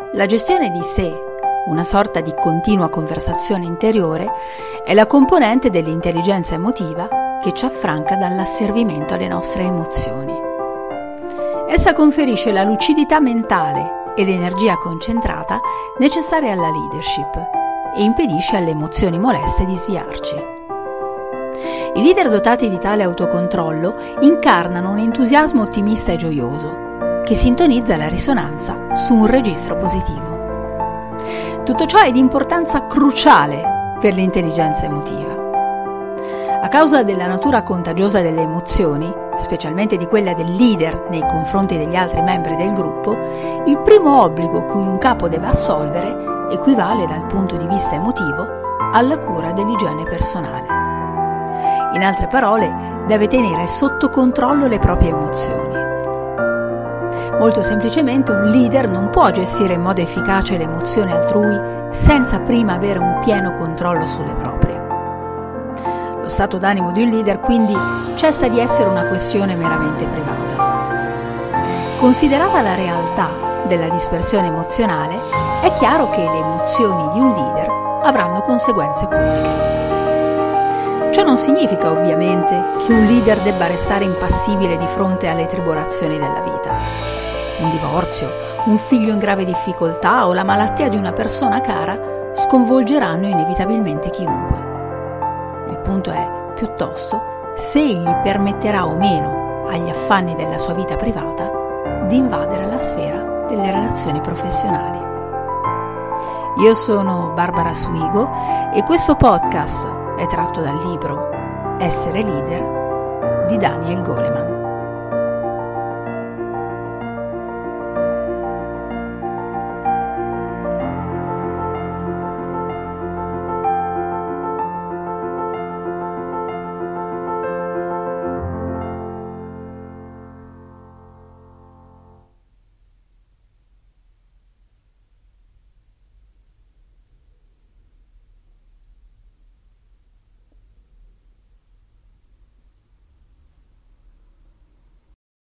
La gestione di sé, una sorta di continua conversazione interiore, è la componente dell'intelligenza emotiva che ci affranca dall'asservimento alle nostre emozioni. Essa conferisce la lucidità mentale e l'energia concentrata necessarie alla leadership e impedisce alle emozioni moleste di sviarci. I leader dotati di tale autocontrollo incarnano un entusiasmo ottimista e gioioso che sintonizza la risonanza su un registro positivo. Tutto ciò è di importanza cruciale per l'intelligenza emotiva. A causa della natura contagiosa delle emozioni, specialmente di quella del leader nei confronti degli altri membri del gruppo, il primo obbligo cui un capo deve assolvere equivale dal punto di vista emotivo alla cura dell'igiene personale. In altre parole, deve tenere sotto controllo le proprie emozioni. Molto semplicemente un leader non può gestire in modo efficace le emozioni altrui senza prima avere un pieno controllo sulle proprie. Lo stato d'animo di un leader quindi cessa di essere una questione meramente privata. Considerata la realtà della dispersione emozionale, è chiaro che le emozioni di un leader avranno conseguenze pubbliche. Ciò non significa ovviamente che un leader debba restare impassibile di fronte alle tribolazioni della vita. Un divorzio, un figlio in grave difficoltà o la malattia di una persona cara sconvolgeranno inevitabilmente chiunque. Il punto è, piuttosto, se egli permetterà o meno agli affanni della sua vita privata di invadere la sfera delle relazioni professionali. Io sono Barbara Suigo e questo podcast è tratto dal libro Essere leader di Daniel Goleman.